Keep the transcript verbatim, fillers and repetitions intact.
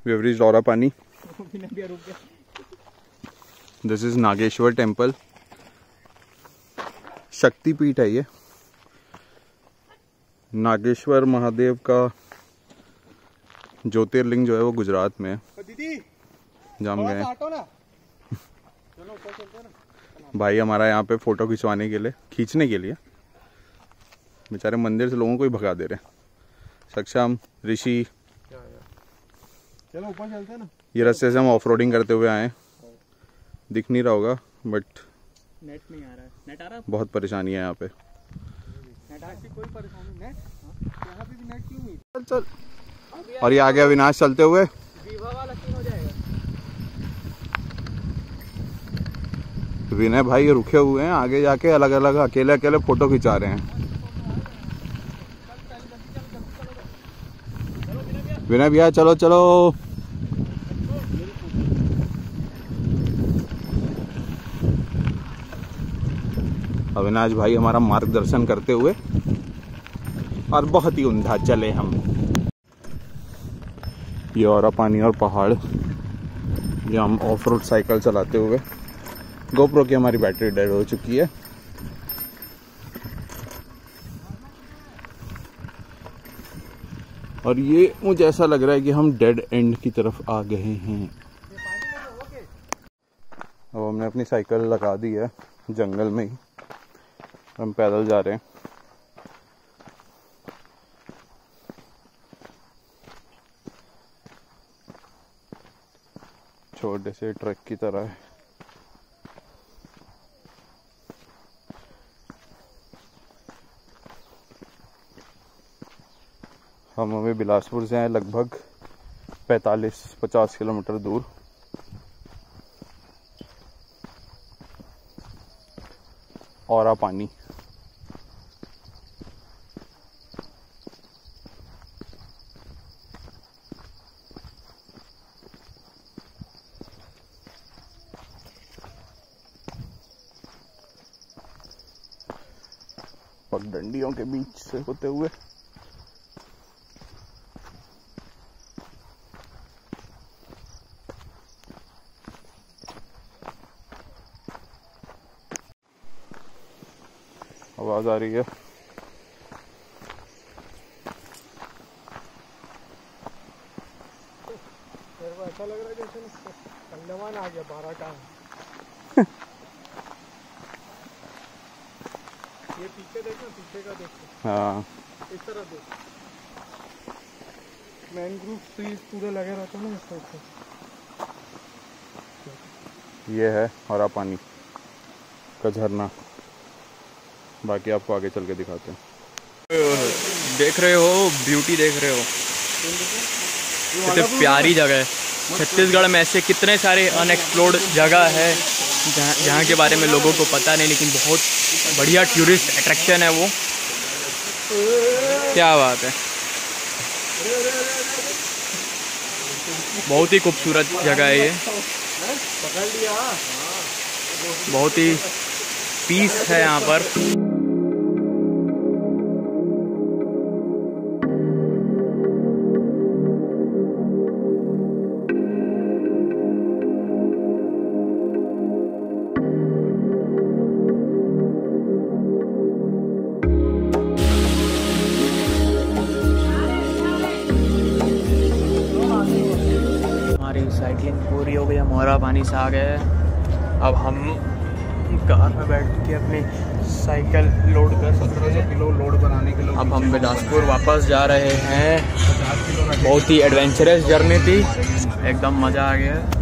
We have reached Orapani. This is Nageshwar temple. शक्तिपीठ है ये। नागेश्वर महादेव का ज्योतिर्लिंग जो है वो गुजरात में है। जहाँ हम गए भाई हमारा यहाँ पे फोटो खिंचवाने के लिए खींचने के लिए बेचारे मंदिर से लोगों को ही भगा दे रहे हैं। सक्षम, ऋषि, चलो ऊपर चलते हैं ना। ये रास्ते से हम ऑफ रोडिंग करते हुए आए। दिख नहीं रहा होगा बट नेट नहीं आ रहा है। नेट आ रहा है? बहुत परेशानी है यहाँ पे। नेट आ कोई परेशानी नेट यहाँ पे भी नेट क्यों नहीं? चल चल। और ये आ गया अविनाश चलते हुए। विवा वाला सीन हो जाएगा। विनय भाई रुके हुए हैं, आगे जाके अलग अलग अकेले अकेले फोटो खिंचा रहे हैं। विनय भैया चलो चलो। अविनाश भाई हमारा मार्गदर्शन करते हुए और बहुत ही उम्दा चले हम। ये ओरापानी और पहाड़, ये हम ऑफ रोड साइकिल चलाते हुए। गोप्रो की हमारी बैटरी डेड हो चुकी है। और ये मुझे ऐसा लग रहा है कि हम डेड एंड की तरफ आ गए हैं। अब हमने अपनी साइकिल लगा दी है जंगल में ही, हम पैदल जा रहे हैं। छोटे से ट्रक की तरह है। हम अभी बिलासपुर से हैं, लगभग पैंतालीस पचास किलोमीटर दूर। ओरापानी। पगडंडियों के बीच से होते हुए आवाज आ रही है। मेरे को ऐसा लग रहा है जैसे अंडमान आ गया बारह का। ये पीछे देखना, पीछे का देखो। हाँ इस तरफ देख, मैंग्रोव ट्रीज पूरे लगे रहते हैं ना इस साइड से। ये है ओरापानी का झरना। बाकी आपको आगे चल के दिखाते हैं। देख रहे हो ब्यूटी, देख रहे हो कितनी प्यारी जगह है। छत्तीसगढ़ में ऐसे कितने सारे अनएक्सप्लोर्ड जगह है जहाँ जहाँ के बारे में लोगों को पता नहीं, लेकिन बहुत बढ़िया टूरिस्ट अट्रैक्शन है वो। क्या बात है, बहुत ही खूबसूरत जगह है ये। बहुत ही पीस है यहाँ पर। साइकिलिंग पूरी हो गई, हम ओरापानी से आ गए। अब हम कार में बैठ के अपनी साइकिल लोड कर सत्रह सौ किलो लोड बनाने के लिए अब हम बिलासपुर वापस जा रहे हैं। बहुत ही एडवेंचरस जर्नी थी, एकदम मज़ा आ गया।